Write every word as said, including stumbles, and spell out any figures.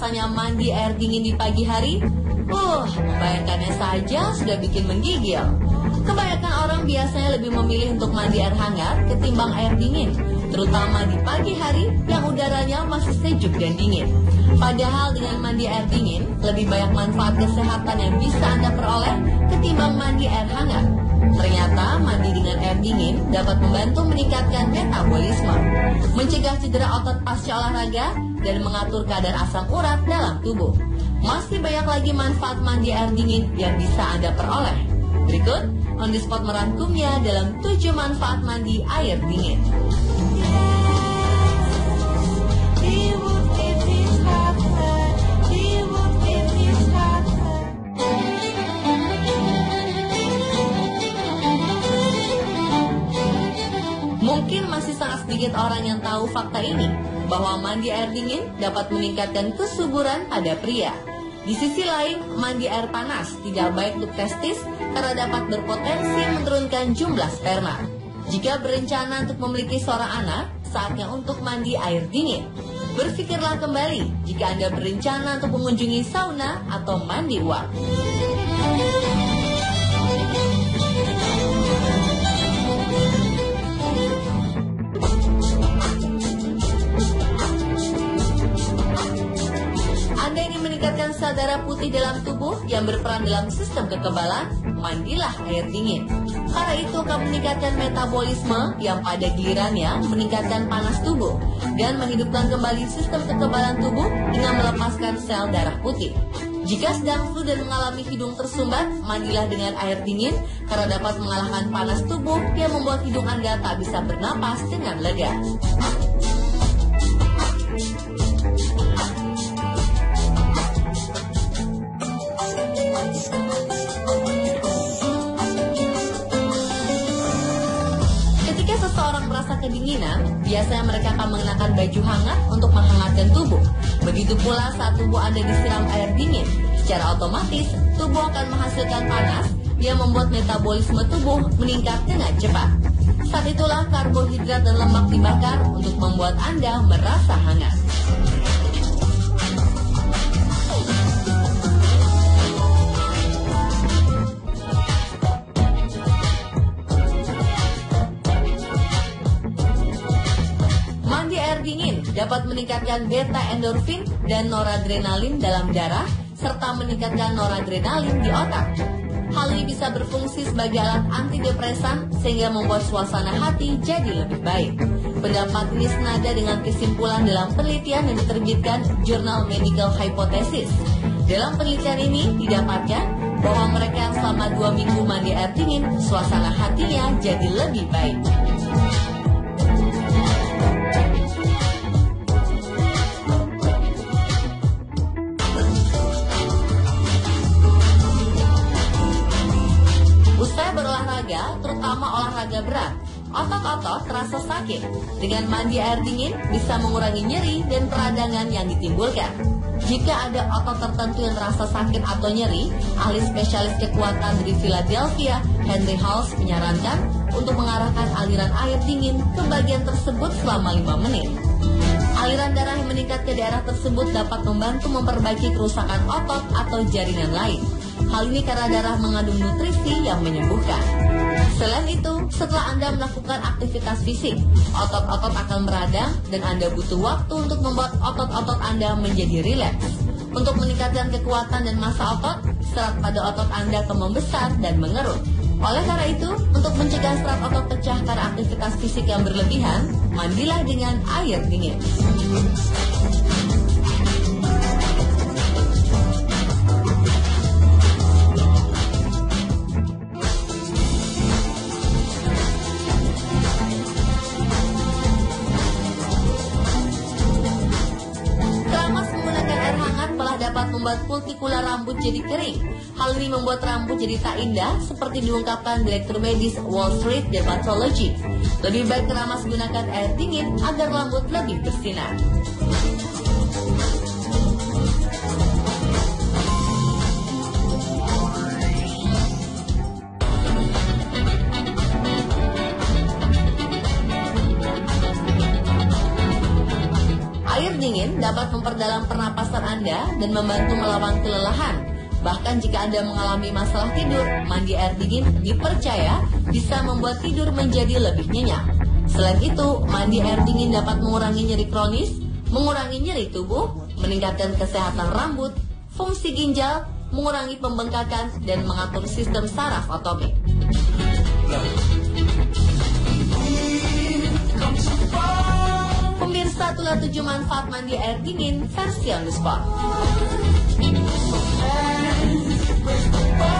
rasanya mandi air dingin di pagi hari? Uh, membayangkannya saja sudah bikin menggigil. Kebanyakan orang biasanya lebih memilih untuk mandi air hangat ketimbang air dingin, terutama di pagi hari yang udaranya masih sejuk dan dingin. Padahal dengan mandi air dingin, lebih banyak manfaat kesehatan yang bisa Anda peroleh ketimbang mandi air hangat. Ternyata mandi dengan air dingin dapat membantu meningkatkan metabolisme, mencegah cedera otot pasca olahraga, dan mengatur kadar asam urat dalam tubuh. Masih banyak lagi manfaat mandi air dingin yang bisa Anda peroleh. Berikut, On The Spot merangkumnya dalam tujuh manfaat mandi air dingin. Mungkin masih sangat sedikit orang yang tahu fakta ini, bahwa mandi air dingin dapat meningkatkan kesuburan pada pria. Di sisi lain, mandi air panas tidak baik untuk testis karena dapat berpotensi menurunkan jumlah sperma. Jika berencana untuk memiliki seorang anak, saatnya untuk mandi air dingin. Berpikirlah kembali jika Anda berencana untuk mengunjungi sauna atau mandi uap. Anda ingin meningkatkan sel darah putih dalam tubuh yang berperan dalam sistem kekebalan, mandilah air dingin. Karena itu akan meningkatkan metabolisme yang pada gilirannya meningkatkan panas tubuh dan menghidupkan kembali sistem kekebalan tubuh dengan melepaskan sel darah putih. Jika sedang flu dan mengalami hidung tersumbat, mandilah dengan air dingin karena dapat mengalahkan panas tubuh yang membuat hidung Anda tak bisa bernapas dengan lega. Kedinginan, biasanya mereka akan mengenakan baju hangat untuk menghangatkan tubuh. Begitu pula saat tubuh Anda disiram air dingin, secara otomatis tubuh akan menghasilkan panas yang membuat metabolisme tubuh meningkat dengan cepat. Saat itulah karbohidrat dan lemak dibakar untuk membuat Anda merasa hangat. Dingin dapat meningkatkan beta endorfin dan noradrenalin dalam darah serta meningkatkan noradrenalin di otak. Hal ini bisa berfungsi sebagai alat antidepresan sehingga membuat suasana hati jadi lebih baik. Pendapat ini senada dengan kesimpulan dalam penelitian yang diterbitkan Jurnal Medical Hypothesis. Dalam penelitian ini didapatkan bahwa mereka yang selama dua minggu mandi air dingin, suasana hatinya jadi lebih baik. Terutama olahraga berat, otot-otot terasa sakit. Dengan mandi air dingin bisa mengurangi nyeri dan peradangan yang ditimbulkan. Jika ada otot tertentu yang terasa sakit atau nyeri, ahli spesialis kekuatan dari Philadelphia, Henry Halls, menyarankan untuk mengarahkan aliran air dingin ke bagian tersebut selama lima menit. Aliran darah yang meningkat ke daerah tersebut dapat membantu memperbaiki kerusakan otot atau jaringan lain. Hal ini karena darah mengandung nutrisi yang menyembuhkan. Selain itu, setelah Anda melakukan aktivitas fisik, otot-otot akan meradang dan Anda butuh waktu untuk membuat otot-otot Anda menjadi rileks. Untuk meningkatkan kekuatan dan massa otot, serat pada otot Anda akan membesar dan mengerut. Oleh karena itu, untuk mencegah serat otot pecah karena aktivitas fisik yang berlebihan, mandilah dengan air dingin. Dapat membuat kultikular rambut jadi kering. Hal ini membuat rambut jadi tak indah seperti diungkapkan Direktur Medis Wall Street Dermatology. Lebih baik keramas gunakan air dingin agar rambut lebih bersinar. Air dingin dapat memperdalam pernapasan Anda dan membantu melawan kelelahan. Bahkan jika Anda mengalami masalah tidur, mandi air dingin dipercaya bisa membuat tidur menjadi lebih nyenyak. Selain itu, mandi air dingin dapat mengurangi nyeri kronis, mengurangi nyeri tubuh, meningkatkan kesehatan rambut, fungsi ginjal, mengurangi pembengkakan, dan mengatur sistem saraf otomatis. Pemirsa, itulah tujuh manfaat mandi air dingin versi on the spot.